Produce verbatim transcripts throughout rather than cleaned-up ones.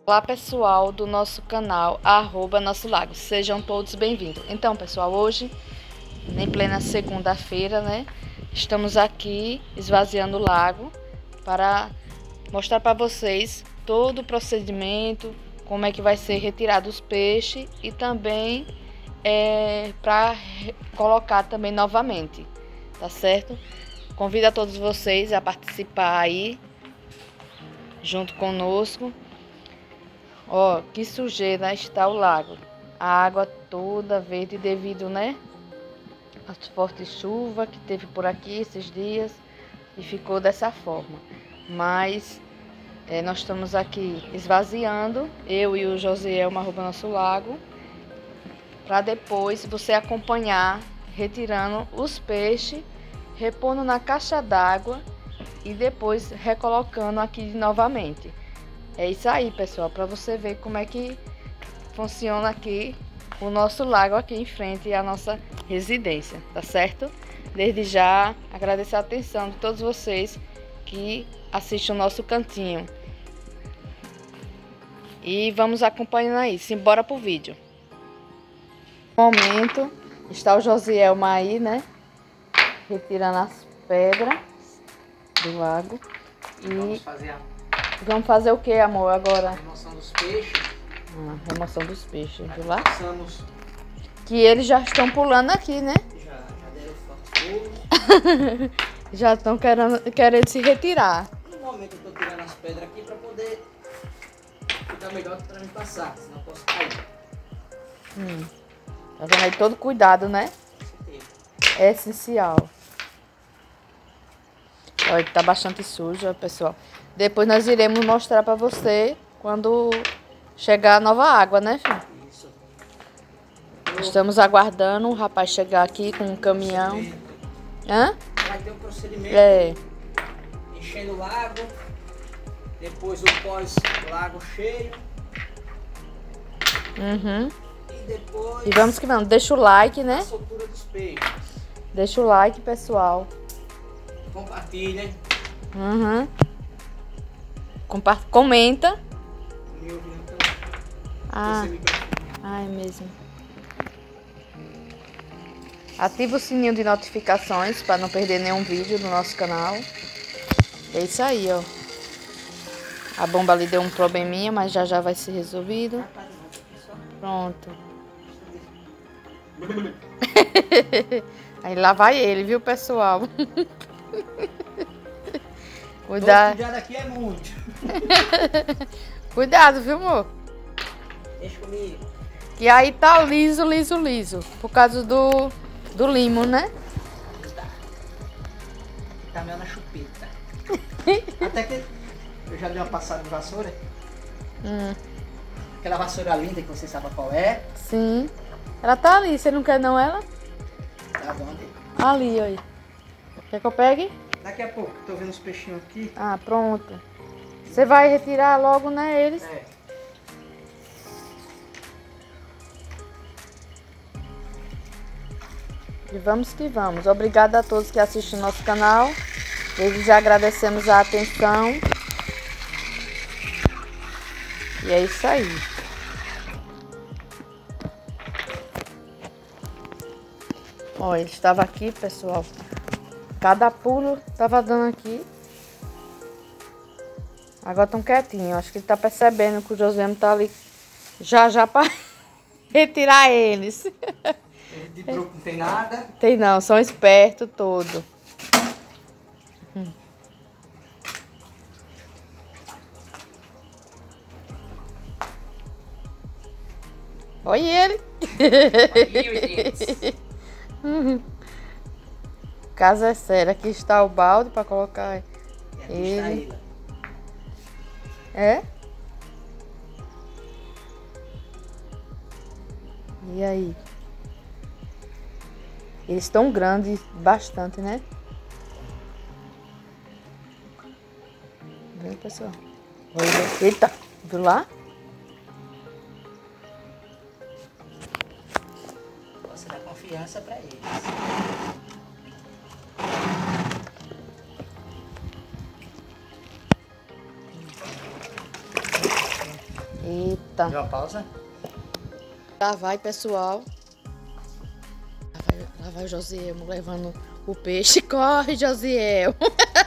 Olá pessoal do nosso canal arroba Nosso Lago, sejam todos bem-vindos. Então pessoal, hoje em plena segunda-feira, né, estamos aqui esvaziando o lago para mostrar para vocês todo o procedimento, como é que vai ser retirado os peixes e também é, para colocar também novamente, tá certo? Convido a todos vocês a participar aí junto conosco. Ó, que sujeira está o lago. A água toda verde devido, né, às fortes chuvas que teve por aqui esses dias e ficou dessa forma. Mas é, nós estamos aqui esvaziando, eu e o Josiel, arroba Nosso Lago, para depois você acompanhar retirando os peixes, repondo na caixa d'água e depois recolocando aqui novamente. É isso aí, pessoal, para você ver como é que funciona aqui o nosso lago aqui em frente à nossa residência, tá certo? Desde já, agradecer a atenção de todos vocês que assistem o nosso cantinho. E vamos acompanhando aí, simbora pro vídeo. No momento, está o Josielma aí, né? Retirando as pedras do lago. E vamos fazer a... Vamos fazer o que, amor, agora? A remoção dos peixes. Ah, remoção dos peixes, viu lá? Passamos. Que eles já estão pulando aqui, né? Já, já deram forte. Já estão querendo, querendo se retirar. No momento eu tô tirando as pedras aqui para poder ficar melhor para me passar, senão eu posso cair. Hum. Tá vendo aí todo cuidado, né? É essencial. Olha, tá bastante sujo, pessoal. Depois nós iremos mostrar para você quando chegar a nova água, né, filho? Isso. Estamos aguardando o rapaz chegar aqui com um caminhão. Hã? Vai ter um procedimento. É. Enchendo o lago. Depois o pós-lago cheio. Uhum. E depois... E vamos que vamos. Deixa o like, né? A soltura dos peixes. Deixa o like, pessoal. Compartilhem. Uhum. Compa comenta. Me ouvindo então. Ah, ah, é mesmo. Ativa o sininho de notificações para não perder nenhum vídeo do nosso canal. É isso aí, ó. A bomba ali deu um probleminha, mas já já vai ser resolvido. Pronto. Aí lá vai ele, viu, pessoal? Cuidado. Cuidado aqui é muito. Cuidado, viu, amor? Deixa comigo. Que aí tá liso, liso, liso. Por causa do, do limo, né? Tá meio na chupeta. Até que eu já dei uma passada de vassoura. Hum. Aquela vassoura linda que você sabe qual é. Sim. Ela tá ali. Você não quer não ela? Tá onde? Ali, aí. Quer que eu pegue? Daqui a pouco, tô vendo os peixinhos aqui. Ah, pronto. Você vai retirar logo, né, eles? É. E vamos que vamos. Obrigada a todos que assistem o nosso canal. Desde já agradecemos a atenção. E é isso aí. Ó, ele estava aqui, pessoal. Cada pulo estava dando aqui. Agora estão quietinhos. Acho que ele tá percebendo que o José tá ali já já para retirar eles. De truque não tem nada. Tem não, são espertos todos. Hum. Olha ele. Olha, Casa é séria. Aqui está o balde para colocar ele. ele. É? E aí? Eles estão grandes bastante, né? Viu, pessoal? Olha, eita, viu lá? Você dá confiança pra eles. Eita. Deu uma pausa? Lá vai, pessoal. Lá vai, lá vai o Josiel levando o peixe. Corre, Josiel.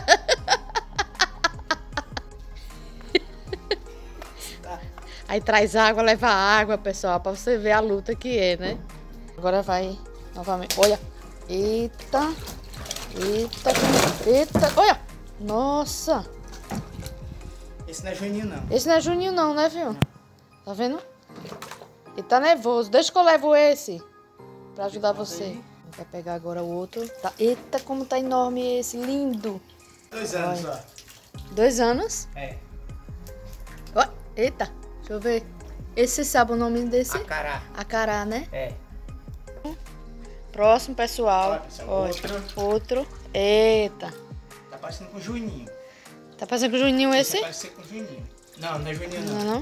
Aí traz água, leva água, pessoal, pra você ver a luta que é, né? Agora vai novamente. Olha. Eita. Eita. Eita. Olha. Nossa. Esse não é Juninho, não. Esse não é Juninho, não, né, viu? Tá vendo? Ele tá nervoso. Deixa que eu levo esse pra ajudar você. Vai pegar agora o outro. Tá. Eita, como tá enorme esse. Lindo. Dois anos, Olha. ó. Dois anos? É. Ó, eita. Deixa eu ver. Esse sabe o nome desse? Acará. Acará, né? É. Próximo, pessoal. Olha, pessoal, Olha, outro. Outro. Eita. Tá parecendo com o Juninho. Tá parecendo com o Juninho esse? Vai parecer com o Juninho. Não, não é Juninho, não. Não, não.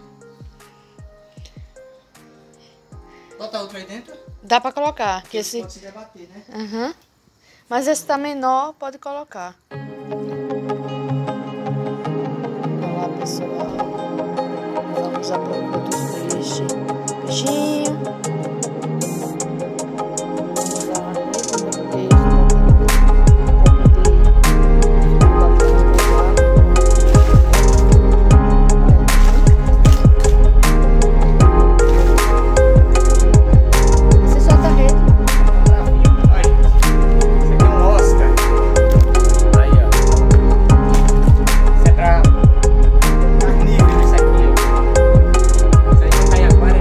Bota outro aí dentro. Dá pra colocar. Que Esse esse... pode se debater, né? Uhum. Mas esse tá menor, pode colocar. Olha lá, pessoal. Vamos à procura dos peixes. Peixinho. Vamos lá. Você solta a rede. Olha, isso aqui é um Oscar. Aí, ó. Isso é pra carnívoros, isso aqui, ó. Isso aí não cai agora,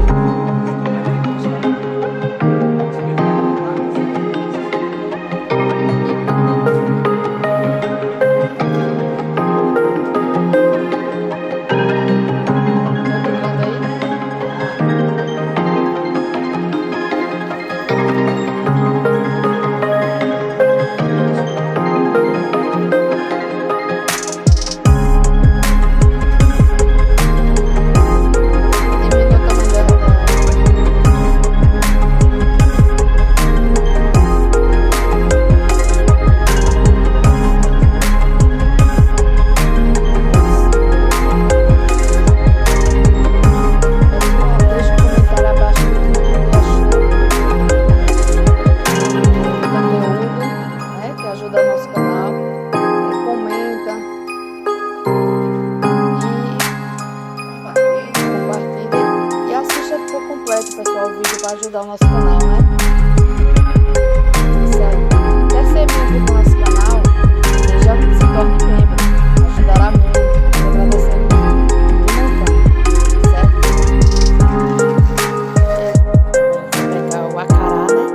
pessoal, o vídeo para ajudar o nosso canal, né? Isso aí. Quer ser membro do nosso canal? Seja se torne membro. Ajudará muito. Eu agradecer muito. Certo? Vou pegar o acará, né?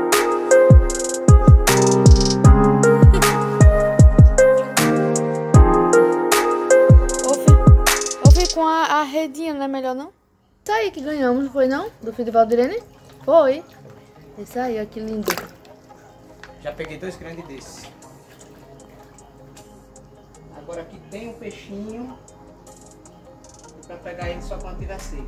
Ouve, ouve com a, a redinha, não é melhor não? Isso aí que ganhamos, não foi não? Do filho de Valdirene? Foi. Isso aí, ó, que lindo. Já peguei dois grandes desses. Agora aqui tem um peixinho. Pra pegar ele só quando tiver seco.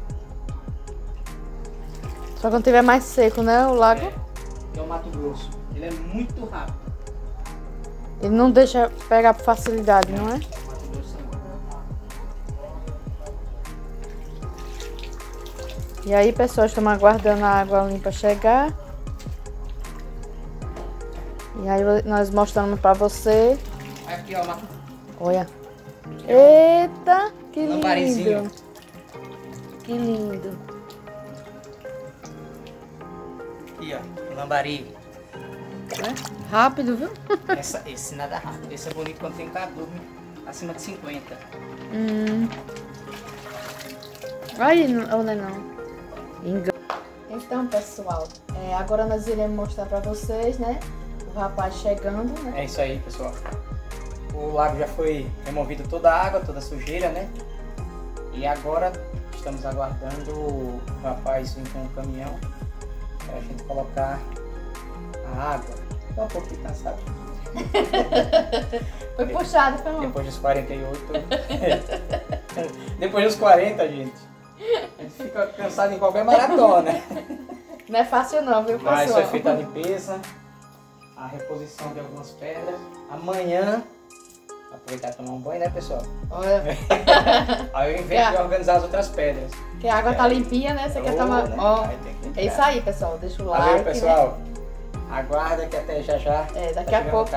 Só quando tiver mais seco, né, o lago? É, que é o Mato Grosso. Ele é muito rápido. Ele não deixa pegar por facilidade, não é? Mato Grosso não. E aí, pessoal, estamos aguardando a água limpa chegar. E aí nós mostramos pra você. Aqui, ó, Mato. Olha. Eita, que Lambarizinho. lindo. Que lindo. Aqui, ó, lambari. É? Rápido, viu? Essa, esse nada rápido. Esse é bonito quando tem cardume acima de cinquenta. Hum. Aí, não, não é não. Engano. Então, pessoal, é, agora nós iremos mostrar pra vocês, né? O rapaz chegando, né? É isso aí, pessoal. O lago já foi removido toda a água, toda a sujeira, né? E agora estamos aguardando o rapaz vir com um caminhão para a gente colocar a água. Tá um pouquinho cansado. Foi puxado, foi mal. Depois dos quarenta e oito. Depois dos quarenta, gente. A gente fica cansado em qualquer maratona. Não é fácil não, viu, pessoal? Mas foi feita a limpeza, a reposição de algumas pedras. Amanhã, a aproveitar e tomar um banho, né, pessoal? Olha. Aí eu invento de organizar as outras pedras. Que a água é. tá limpinha, né? Você quer tomar. Né? Ó, é isso aí, pessoal. Deixa o like. Valeu, pessoal. Né? Aguarda que até já já. É, daqui tá a pouco.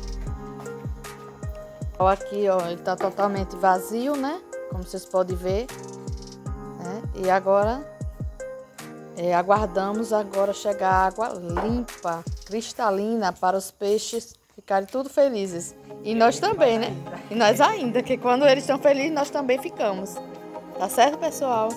Ó, aqui, ó, ele tá totalmente vazio, né? Como vocês podem ver. Né? E agora, é, aguardamos agora chegar água limpa, cristalina, para os peixes ficarem tudo felizes. E nós também, né? E nós ainda, que quando eles estão felizes, nós também ficamos. Tá certo, pessoal?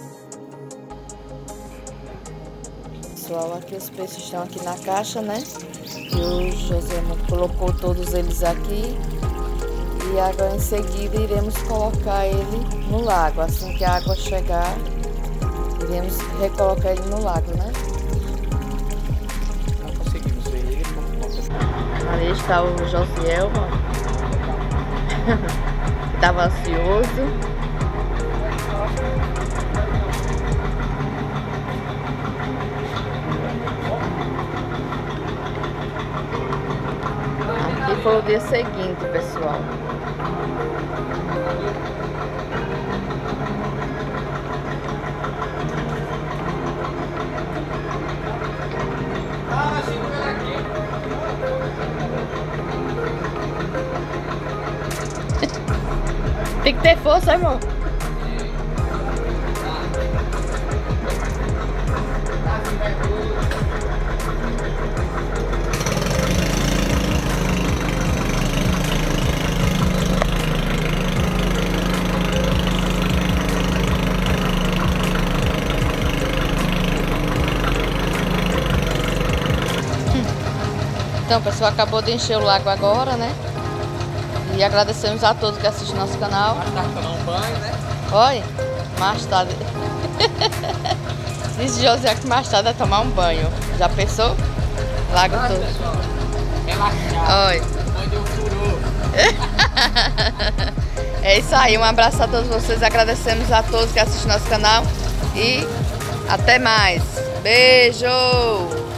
Pessoal, aqui os peixes estão aqui na caixa, né? E o José colocou todos eles aqui. E agora em seguida iremos colocar ele no lago. Assim que a água chegar, iremos recolocar ele no lago, né? Não conseguimos ver ele por conta. Ali está o Josiel, estava ansioso. Aqui foi o dia seguinte, pessoal. Tem que ter força, irmão. Então, pessoal, acabou de encher o lago agora, né? E agradecemos a todos que assistem nosso canal. Mais tarde tomar um banho, né? Olha, mais tarde. Diz José que mais tarde é tomar um banho. Já pensou? Lago Nossa, todo. pessoal, relaxar. Olha. Onde eu furou. É isso aí, um abraço a todos vocês. Agradecemos a todos que assistem nosso canal. E até mais. Beijo!